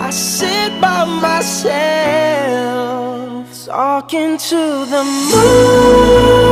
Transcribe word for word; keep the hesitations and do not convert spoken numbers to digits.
I sit by myself, talking to the moon.